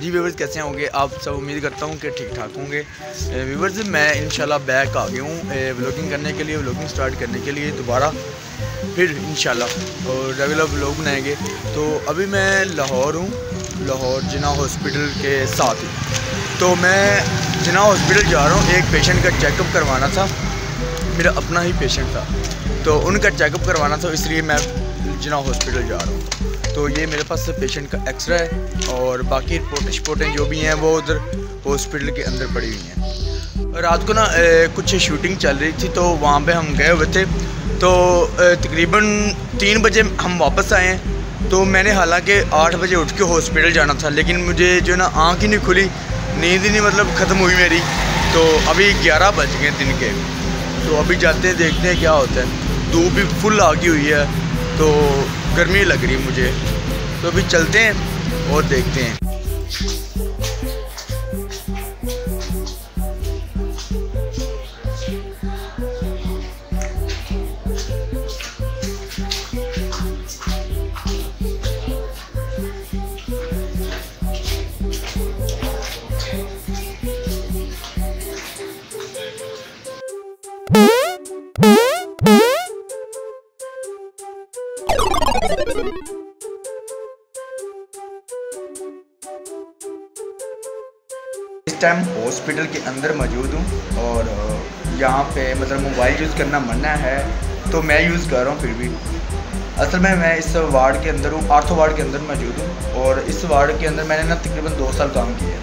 जी viewers, कैसे होंगे आप सब? उम्मीद करता हूँ कि ठीक ठाक होंगे। व्यूवर्स, मैं इंशाल्लाह बैक आ गया हूँ व्लॉगिंग करने के लिए, व्लॉगिंग स्टार्ट करने के लिए दोबारा फिर इंशाल्लाह और रेगुलर व्लॉग बनाएंगे। तो अभी मैं लाहौर हूँ, लाहौर जिना हॉस्पिटल के साथ ही। तो मैं जिना हॉस्पिटल जा रहा हूँ, एक पेशेंट का चेकअप करवाना था, मेरा अपना ही पेशेंट था, तो उनका चेकअप करवाना था, इसलिए मैं जिना हॉस्पिटल जा रहा हूँ। तो ये मेरे पास पेशेंट का एक्सरे है और बाकी रिपोर्टें जो भी हैं वो उधर हॉस्पिटल के अंदर पड़ी हुई हैं। रात को ना कुछ शूटिंग चल रही थी, तो वहाँ पे हम गए हुए थे। तो तकरीबन 3 बजे हम वापस आए हैं। तो मैंने हालांकि 8 बजे उठ के हॉस्पिटल जाना था, लेकिन मुझे जो ना आँख ही नहीं खुली, नींद ही नहीं मतलब ख़त्म हुई मेरी। तो अभी 11 बज गए दिन के। तो अभी जाते हैं, देखते हैं क्या होता है। धूप भी फुल आ गई हुई है, तो गर्मी लग रही है मुझे। तो अभी चलते हैं और देखते हैं। इस टाइम हॉस्पिटल के अंदर मौजूद हूँ और यहाँ पे मतलब मोबाइल यूज़ करना मना है, तो मैं यूज़ कर रहा हूँ। फिर भी असल में मैं इस वार्ड के अंदर हूँ, आर्थो वार्ड के अंदर मौजूद हूँ। और इस वार्ड के अंदर मैंने ना तकरीबन 2 साल काम किया,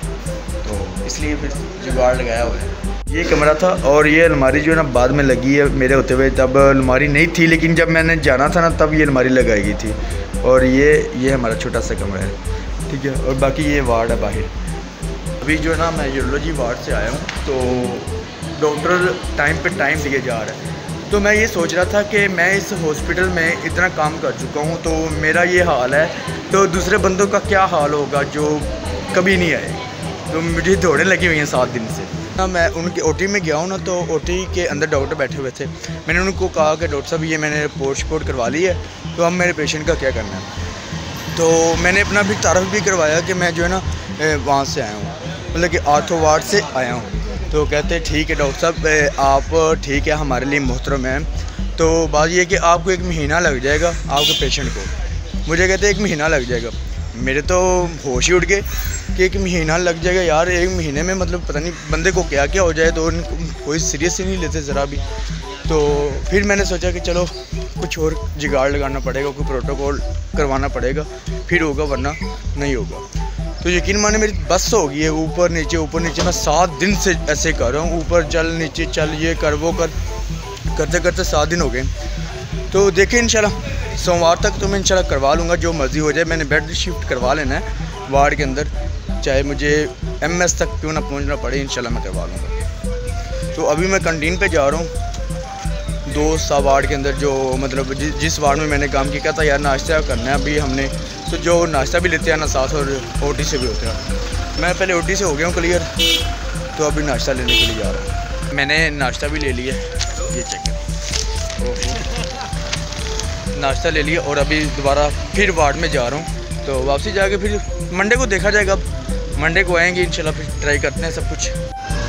तो इसलिए फिर जुगाड़ लगाया हुआ है। ये कमरा था और ये अलमारी जो है ना बाद में लगी है मेरे होते हुए। तब अलमारी नहीं थी, लेकिन जब मैंने जाना था ना तब ये अलमारी लगाई गई थी। और ये हमारा छोटा सा कमरा है, ठीक है। और बाकी ये वार्ड है बाहर। अभी जो है ना मैं यूरोलॉजी वार्ड से आया हूँ, तो डॉक्टर टाइम पे टाइम दिए जा रहा है। तो मैं ये सोच रहा था कि मैं इस हॉस्पिटल में इतना काम कर चुका हूँ, तो मेरा ये हाल है, तो दूसरे बंदों का क्या हाल होगा जो कभी नहीं आए। तो मुझे दौड़ने लगी हुई हैं 7 दिन से ना। मैं उनके ओटी में गया हूँ ना, तो ओटी के अंदर डॉक्टर बैठे हुए थे। मैंने उनको कहा कि डॉक्टर साहब ये मैंने रिपोर्ट करवा ली है, तो अब मेरे पेशेंट का क्या करना है। तो मैंने अपना भी तारफ़ भी करवाया कि मैं जो है ना वहाँ से आया हूँ, मतलब कि आर्थो वार्ड से आया हूँ। तो कहते ठीक है डॉक्टर साहब, आप ठीक है, हमारे लिए मोहतरम हैं। तो बात ये है कि आपको 1 महीना लग जाएगा आपके पेशेंट को। मुझे कहते 1 महीना लग जाएगा। मेरे तो होश ही उड़ गए कि 1 महीना लग जाएगा यार। 1 महीने में मतलब पता नहीं बंदे को क्या क्या हो जाए, तो कोई सीरियस ही नहीं लेते ज़रा भी। तो फिर मैंने सोचा कि चलो कुछ और जुगाड़ लगाना पड़ेगा, कोई प्रोटोकॉल करवाना पड़ेगा, फिर होगा, वरना नहीं होगा। तो यकीन माने मेरी बस हो गई है, ऊपर नीचे मैं 7 दिन से ऐसे कर रहा हूँ। ऊपर चल, नीचे चल, ये कर, वो कर, करते करते 7 दिन हो गए। तो देखें इंशाल्लाह सोमवार तक तो मैं इंशाल्लाह करवा लूँगा, जो मर्ज़ी हो जाए। मैंने बेड शिफ्ट करवा लेना है वार्ड के अंदर, चाहे मुझे MS तक क्यों ना पहुँचना पड़े, इंशाल्लाह मैं करवा लूँगा। तो अभी मैं कैंटीन पे जा रहा हूँ, दोस्त वार्ड के अंदर, जो मतलब जिस वार्ड में मैंने काम किया था यार, नाश्ता करना है अभी हमने। तो जो नाश्ता भी लेते हैं ना साथ, और OT से भी होते हैं। मैं पहले OT से हो गया हूँ क्लियर, तो अभी नाश्ता लेने के लिए जा रहा हूँ। मैंने नाश्ता भी ले लिया, ये चेक नाश्ता ले लिया, और अभी दोबारा फिर वार्ड में जा रहा हूँ। तो वापसी जाके फिर मंडे को देखा जाएगा। अब मंडे को आएंगे इंशाल्लाह, फिर ट्राई करते हैं सब कुछ।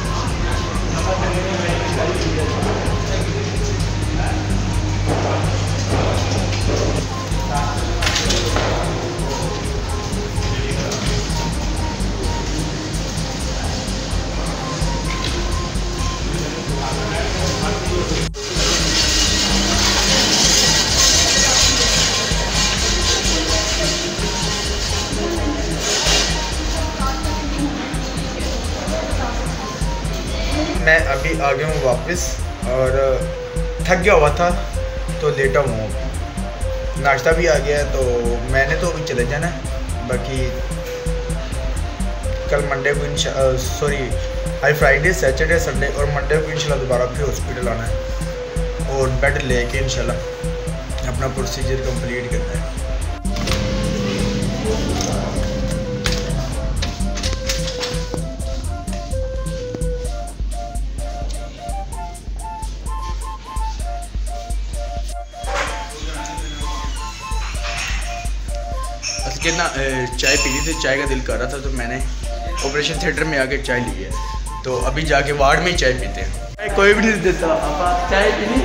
मैं अभी आ गया हूँ वापस, और थक गया हुआ था तो लेटा हुआ हूँ। नाश्ता भी आ गया, तो मैंने तो अभी चले जाना है। बाकी कल मंडे को आज फ्राइडे, सैटरडे, संडे और मंडे को इंशाल्लाह दोबारा फिर हॉस्पिटल आना है और बेड लेके इंशाल्लाह अपना प्रोसीजर कंप्लीट करना है। के ना चाय पी थी, चाय का दिल कर रहा था, तो मैंने ऑपरेशन थिएटर में आके चाय ली है। तो अभी जाके वार्ड में ही चाय पीते हैं। कोई भी नहीं देता आपा चाय पीनी।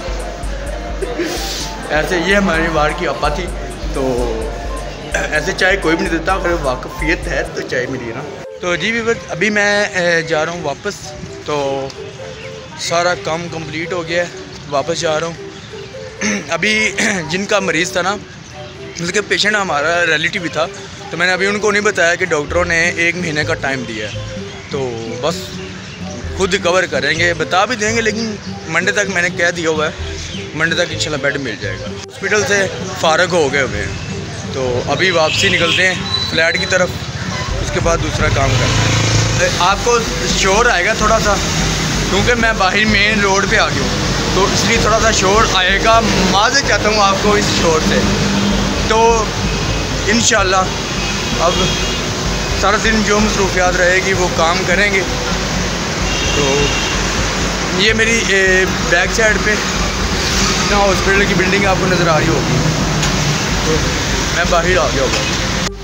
ऐसे ये हमारी वार्ड की आपा थी, तो ऐसे चाय कोई भी नहीं देता, अगर वाकफियत है तो चाय मिली ना। तो जी भी अभी मैं जा रहा हूँ वापस, तो सारा काम कंप्लीट हो गया है, वापस जा रहा हूँ। अभी जिनका मरीज़ था ना, उसके पेशेंट हमारा रिलेटिव भी था, तो मैंने अभी उनको नहीं बताया कि डॉक्टरों ने 1 महीने का टाइम दिया है, तो बस खुद कवर करेंगे, बता भी देंगे, लेकिन मंडे तक मैंने कह दिया हुआ है, मंडे तक इंशाल्लाह बेड मिल जाएगा। हॉस्पिटल से फ़ारग हो गए हुए हैं, तो अभी वापसी निकलते हैं फ्लैट की तरफ, उसके बाद दूसरा काम करते हैं। आपको शोर आएगा थोड़ा सा, क्योंकि मैं बाहर मेन रोड पे आ गया हूँ, तो इसलिए थोड़ा सा शोर आएगा, माज़रत चाहता हूँ आपको इस शोर से। तो इंशाल्लाह अब सारा दिन जो मसरूफियात रहेगी वो काम करेंगे। तो ये मेरी बैक साइड पे ना हॉस्पिटल की बिल्डिंग आपको नज़र आ रही होगी, तो मैं बाहर आ गया होगा।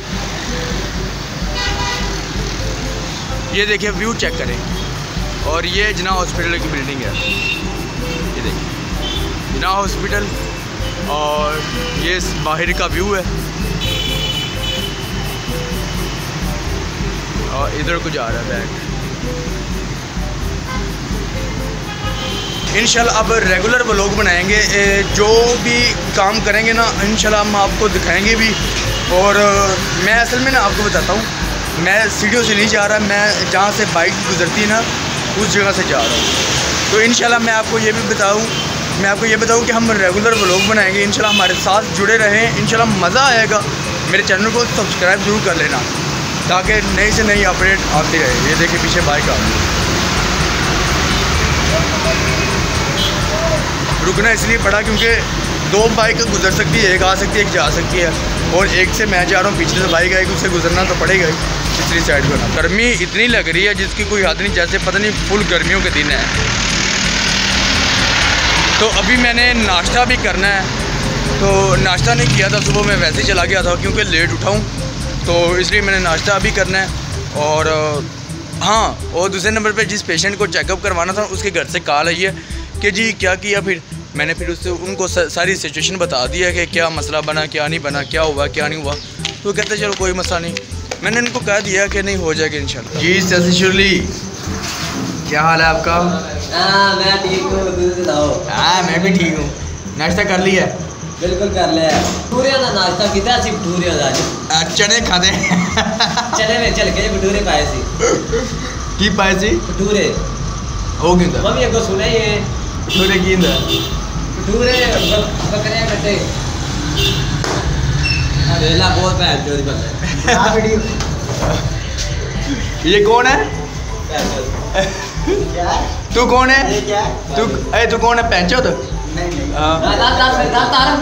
ये देखिए व्यू चेक करें, और ये जिना हॉस्पिटल की बिल्डिंग है, ये देखिए जिना हॉस्पिटल, और ये बाहर का व्यू है, और इधर को जा रहा है बैग। इंशाल्लाह अब रेगुलर व्लॉग बनाएंगे, जो भी काम करेंगे ना इंशाल्लाह हम आपको दिखाएंगे भी। और मैं असल में ना आपको बताता हूँ, मैं सीढ़ियों से नहीं जा रहा, मैं जहाँ से बाइक गुजरती है ना उस जगह से जा रहा हूँ। तो इंशाल्लाह मैं आपको ये बताऊँ कि हम रेगुलर व्लॉग बनाएंगे, इंशाल्लाह हमारे साथ जुड़े रहें, इंशाल्लाह मज़ा आएगा। मेरे चैनल को सब्सक्राइब ज़रूर कर लेना, ताकि नई से नई अपडेट आती रहे। ये देखिए पीछे बाइक आ गई, रुकना इसलिए पड़ा क्योंकि 2 बाइक गुजर सकती है, एक आ सकती है, एक जा सकती है, और एक से मैं जा रहा हूँ, पीछे से बाइक आएगी, उससे गुजरना तो पड़ेगा ही, तीसरी साइड पर ना। गर्मी इतनी लग रही है जिसकी कोई हद नहीं, जैसे पता नहीं फुल गर्मियों के दिन है। तो अभी मैंने नाश्ता भी करना है, तो नाश्ता नहीं किया था सुबह, मैं वैसे ही चला गया था क्योंकि लेट उठाऊँ, तो इसलिए मैंने नाश्ता अभी करना है। और हाँ, और दूसरे नंबर पे जिस पेशेंट को चेकअप करवाना था उसके घर से कॉल आई है कि जी क्या किया। फिर मैंने फिर उससे उनको सारी सिचुएशन बता दिया कि क्या मसला बना, क्या नहीं बना, क्या हुआ क्या नहीं हुआ। तो कहते चलो कोई मसला नहीं, मैंने उनको कह दिया कि नहीं हो जाएगा इंशाल्लाह। जी ससुरली, क्या हाल है आपका? मैं ठीक हूँ। हाँ मैं भी ठीक हूँ। नाश्ता कर लिया? बिल्कुल कर लिया। भटूरे का नाश्ता किया सी, भटूरे का चने खाते चने में चल के भटूरे पाए सी। की पाए सी? भटूरे हो गया मम्मी को सुने ये भटूरे की भटूरे बकरे कटे वेला बहुत पैर चोरी बंदा हां वीडियो। ये कौन है? क्या तू कौन है? ये क्या तू कौन है? पैंचो तो नहीं तारफ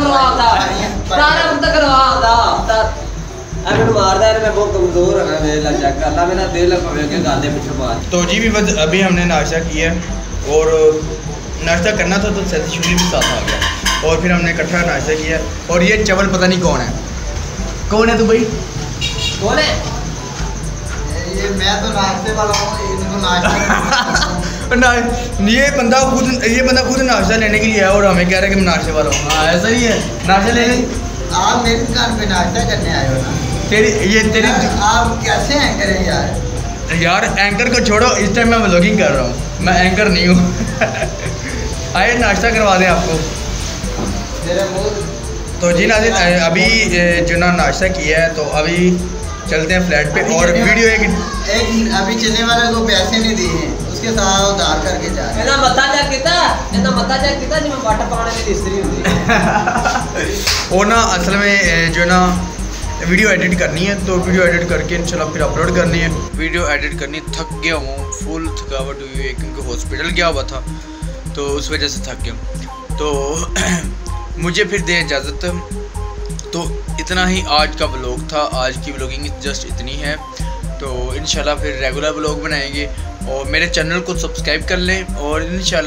करवा अगर मारदा है मैं बहुत कमजोर है, वेला चेक कर ला, मेरा दिल पवे के गाले पीछे मार। तो जी भी बस अभी हमने नाश्ता किया और नाश्ता करना था, तो सतीशुली भी साथ आ गया और फिर हमने इकट्ठा नाश्ता किया। और ये चवल पता नहीं कौन है। कौन है तू भाई? कौन है ये? मैं तो नाश्ते वाला हूँ, इनको नाश्ता ना ये बंदा खुद नाश्ता लेने के लिए है और हमें कह रहा है कि मैं नाश्ते वाला हूँ। हाँ ऐसा ही है, नाश्ता लेने आप मेरे दुकान पे नाश्ता करने आए हो ना? तेरी आप कैसे एंकर हैं यार? यार एंकर को छोड़ो, इस टाइम मैं व्लॉगिंग कर रहा हूँ, मैं एंकर नहीं हूँ। आइए नाश्ता करवा दें आपको। तेरे मुँह तो जी नाज़रीन अभी जो ना नाश्ता किया है, तो अभी चलते हैं फ्लैट पे। और वीडियो एक अभी चलने वाले को पैसे नहीं दिए हैं, उसके साथ उधार करके जा रहे हैं। एना मता चेक किता जिमें वाटर पाने में इस्त्री होती है। और ना असल में जो ना वीडियो एडिट करनी है, तो वीडियो एडिट करके इंशाल्लाह फिर अपलोड करनी है। वीडियो एडिट करनी, थक गया हूँ, फुल थकावट हुई है क्योंकि हॉस्पिटल गया हुआ था, तो उस वजह से थक गया। तो मुझे फिर दें इजाज़त। तो इतना ही आज का व्लॉग था, आज की व्लॉगिंग जस्ट इतनी है। तो इंशाल्लाह फिर रेगुलर व्लॉग बनाएंगे और मेरे चैनल को सब्सक्राइब कर लें और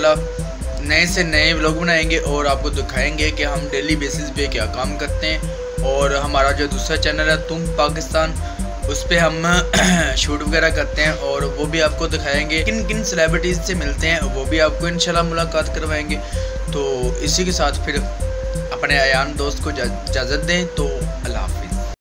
इंशाल्लाह नए से नए व्लॉग बनाएंगे और आपको दिखाएंगे कि हम डेली बेसिस पे क्या काम करते हैं और हमारा जो दूसरा चैनल है तुम पाकिस्तान, उस पर हम शूट वगैरह करते हैं और वो भी आपको दिखाएंगे। किन किन सेलिब्रिटीज़ से मिलते हैं वो भी आपको इंशाल्लाह मुलाकात करवाएंगे। तो इसी के साथ फिर अपने अयान दोस्त को इजाज़त दें। तो अल्लाह हाफ़िज़।